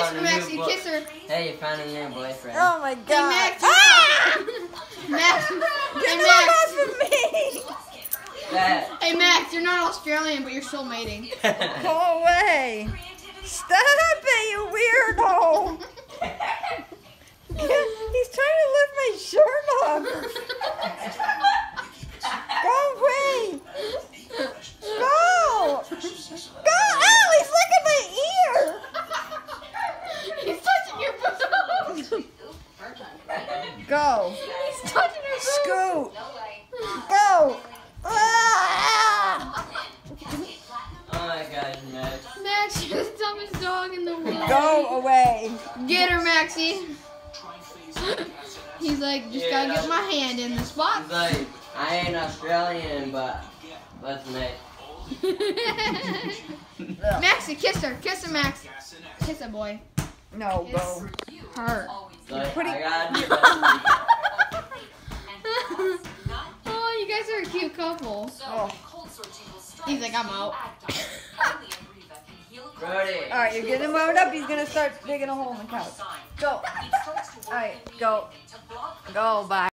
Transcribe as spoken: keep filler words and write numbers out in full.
found a Max, new you boy- kiss her. Hey, you found a new boyfriend. Oh my God. Hey, Max. Ah! Max. Get Hey, that Max. off of me! That. Hey, Max, you're not Australian, but you're soul mating. Go away! Stop it, you weirdo! He's trying to lift my shirt off. Go away! Go! Go! Ow! He's licking my ear! He's touching your boob. Go! He's touching your boob. Scoot! Go! Ah! Oh my gosh, Max. Max, you're the dumbest dog in the world. Go away! Get her, Maxie. He's like, just gotta get my hand in the spot. He's like, I ain't Australian, but let's make. Maxie, kiss her. Kiss her, Max. Kiss her, boy. No, go. Her. Like, Pretty- I gotta do that. Oh, you guys are a cute couple. Oh. He's like, I'm out. Brody. Alright, you're getting him wound up. He's gonna start digging a hole in the couch. Go. Alright, go. Go, bye.